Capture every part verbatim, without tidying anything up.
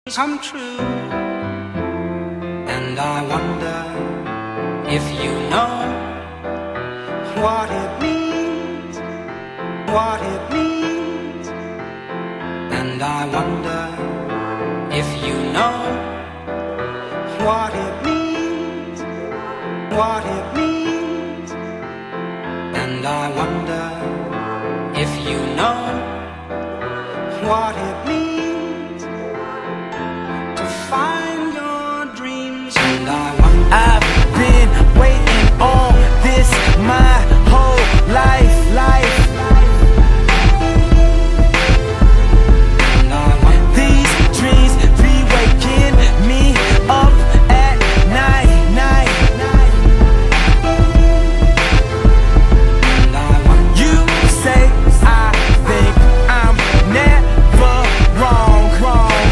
come true. And I wonder if you know what it means, what it means. And I wonder if you know what it means, what it means. And I wonder if you know what it means to find your dreams. And I wonder, I've been waiting on this my whole life, life. and I wonder, These dreams be waking me up at night, night, night. and I wonder, You say I think I'm never wrong, wrong.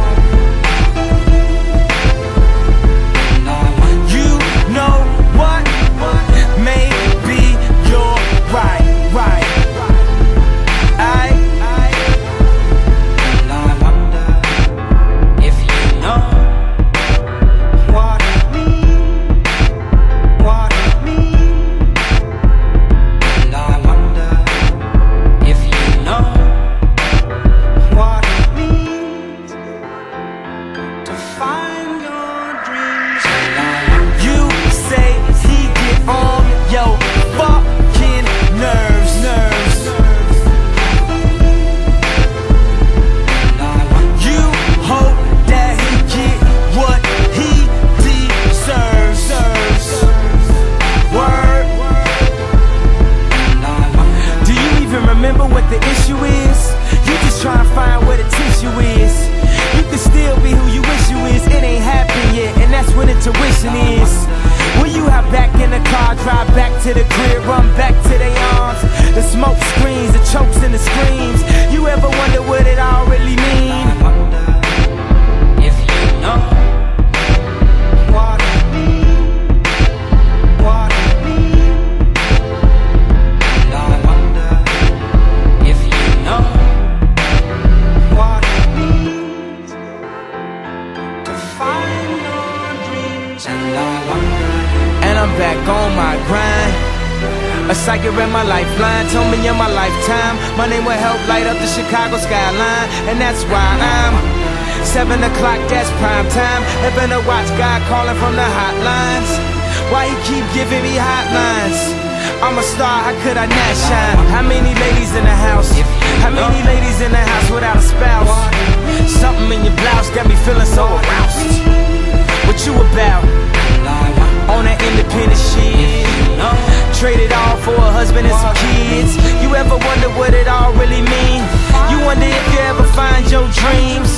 and I wonder, You know what? Maybe you're right, right. I, I, and I wonder if you know what it means, what it means. And I wonder if you know what it means to find your dreams. And I wonder, you say he get on your fucking nerves, nerves. and I wonder, You hope that he get what he deserves, serves. Word. and I wonder, Do you even remember what the issue is? You just try to find where the tissue is. You can still be who you wish you is. It ain't happened yet, and that's when intuition is. When you hop back in the car, drive back to the crib, run back to their arms. The smoke screens, the chokes and the screams. You ever wonder what it all really mean? I wonder if you know what it means, what it means. And I wonder if you know what it means to find your dreams. And I wonder, And I'm back on my grind. A psychic read my lifeline, told me in my lifetime my name will help light up the Chicago skyline. And that's why I'm seven o'clock, that's prime time. Having to watch God calling from the hotlines. Why he keep giving me hotlines? I'm a star, how could I not shine? How many ladies in the house? How many ladies in the house without a spouse? Something in your blouse got me feeling so aroused. What you about? and I wonder, On that independent shit, know trade it all for a husband and some kids. You ever wonder what it all really mean? You wonder if you ever find your dreams.